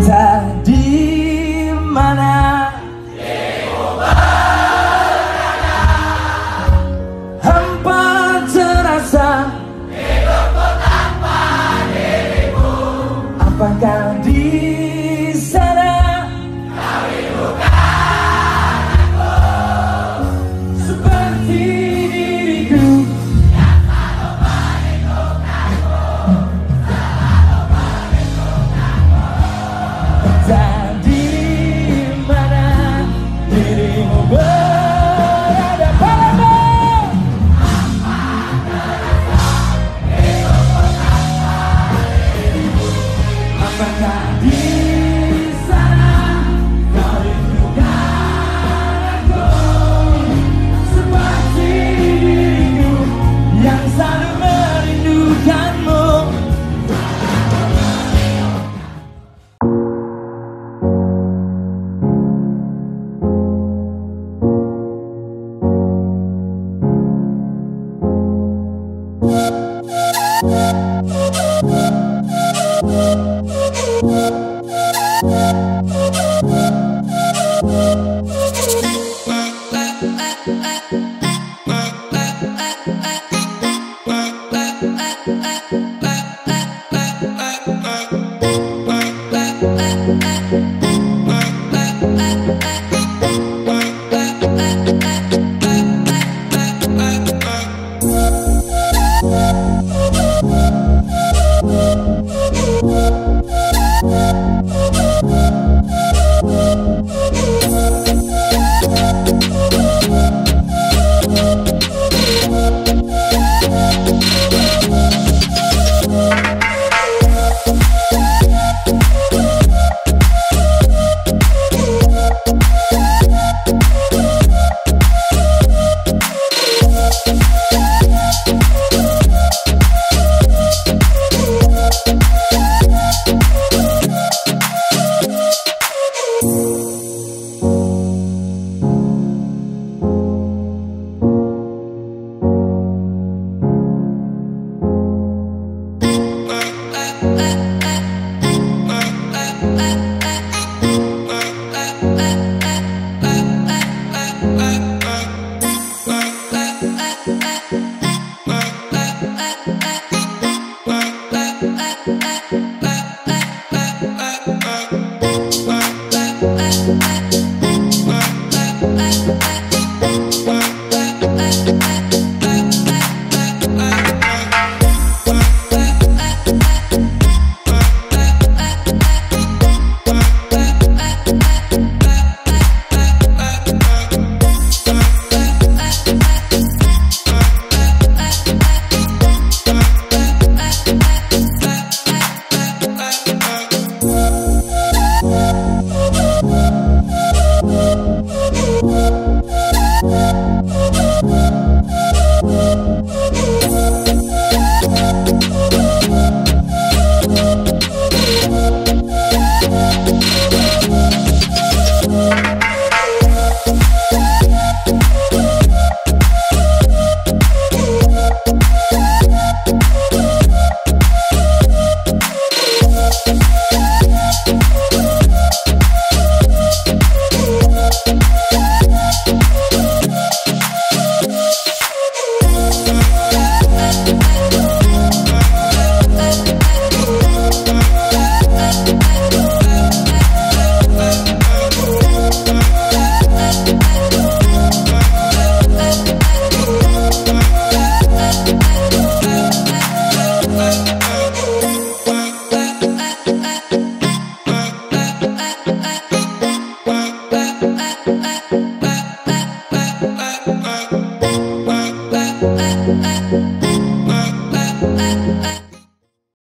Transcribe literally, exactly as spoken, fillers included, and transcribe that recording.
Entah di mana dirimu berada, hampa terasa hidupku tanpa dirimu. Apakah di sana kau rindukan aku seperti diriku yang selalu merindukanmu, selalu merindukanmu. Entah di mana dirimu berada, padamu hampa terasa hidupku tanpa dirimu. Apakah di sana kau rindukan aku seperti diriku yang selalu merindukanmu. I